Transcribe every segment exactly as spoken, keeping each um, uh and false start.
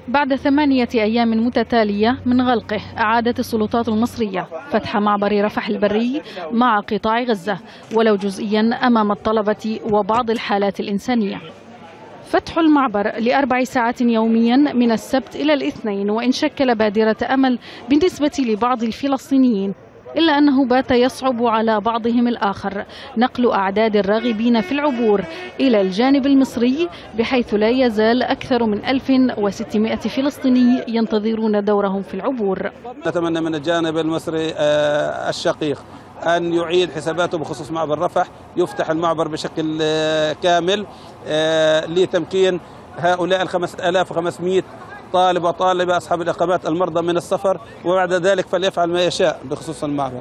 بعد ثمانية أيام متتالية من غلقه، أعادت السلطات المصرية فتح معبر رفح البري مع قطاع غزة ولو جزئيا أمام الطلبة وبعض الحالات الإنسانية. فتح المعبر لأربع ساعات يوميا من السبت إلى الاثنين، وإن شكل بادرة أمل بالنسبة لبعض الفلسطينيين، إلا أنه بات يصعب على بعضهم الآخر نقل أعداد الراغبين في العبور إلى الجانب المصري، بحيث لا يزال أكثر من ألف وستمائة فلسطيني ينتظرون دورهم في العبور. نتمنى من الجانب المصري الشقيق أن يعيد حساباته بخصوص معبر رفح، يفتح المعبر بشكل كامل لتمكين هؤلاء الخمسة آلاف وخمسمائة طالب وطالبة أصحاب الإقامات المرضى من السفر، وبعد ذلك فليفعل ما يشاء بخصوص المعبر.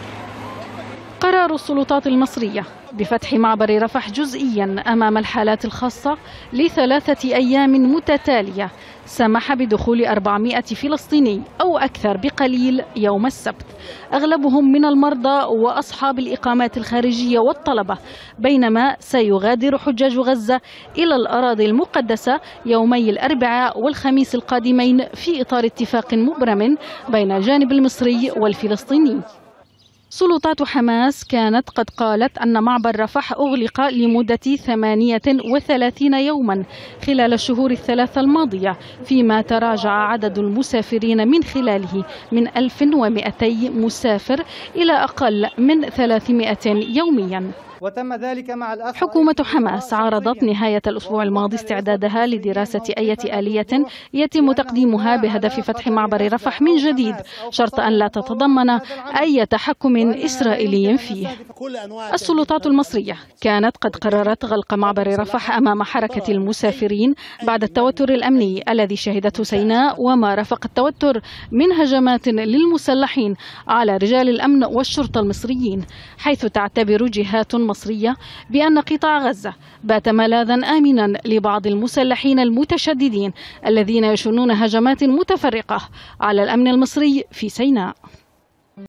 قرار السلطات المصرية بفتح معبر رفح جزئيا أمام الحالات الخاصة لثلاثة أيام متتالية سمح بدخول أربعمائة فلسطيني أو أكثر بقليل يوم السبت، أغلبهم من المرضى وأصحاب الإقامات الخارجية والطلبة، بينما سيغادر حجاج غزة إلى الأراضي المقدسة يومي الأربعاء والخميس القادمين في إطار اتفاق مبرم بين الجانب المصري والفلسطيني. سلطات حماس كانت قد قالت أن معبر رفح أغلق لمدة ثمانية وثلاثين يوما خلال الشهور الثلاثة الماضية، فيما تراجع عدد المسافرين من خلاله من ألف ومئتي مسافر إلى أقل من ثلاثمائة يوميا. وتم ذلك مع حكومة حماس عارضت نهاية الأسبوع الماضي استعدادها لدراسة أي آلية يتم تقديمها بهدف فتح معبر رفح من جديد، شرط أن لا تتضمن أي تحكم إسرائيلي فيه. السلطات المصرية كانت قد قررت غلق معبر رفح أمام حركة المسافرين بعد التوتر الأمني الذي شهدته سيناء، وما رافق التوتر من هجمات للمسلحين على رجال الأمن والشرطة المصريين، حيث تعتبر جهات مصرية بأن قطاع غزة بات ملاذا آمنا لبعض المسلحين المتشددين الذين يشنون هجمات متفرقة على الأمن المصري في سيناء.